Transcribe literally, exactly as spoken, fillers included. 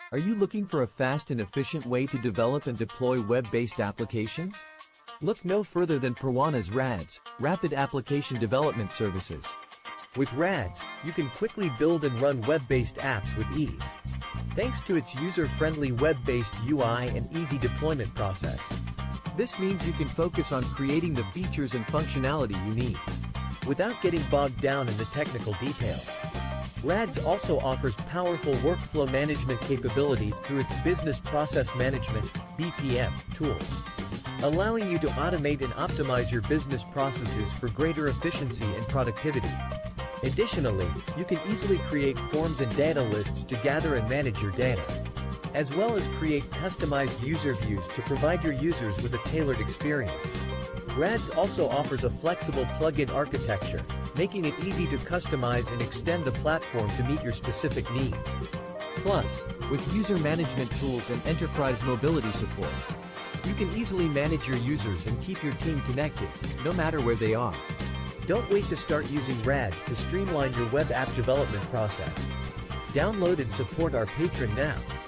Are you looking for a fast and efficient way to develop and deploy web-based applications? Look no further than Perwana's RADS, Rapid Application Development Services. With RADS, you can quickly build and run web-based apps with ease. Thanks to its user-friendly web-based U I and easy deployment process. This means you can focus on creating the features and functionality you need, without getting bogged down in the technical details. RADS also offers powerful workflow management capabilities through its Business Process Management (B P M) tools, allowing you to automate and optimize your business processes for greater efficiency and productivity. Additionally, you can easily create forms and data lists to gather and manage your data, as well as create customized user views to provide your users with a tailored experience. RADS also offers a flexible plugin architecture, making it easy to customize and extend the platform to meet your specific needs. Plus, with user management tools and enterprise mobility support, you can easily manage your users and keep your team connected, no matter where they are. Don't wait to start using RADS to streamline your web app development process. Download and support our Patreon now.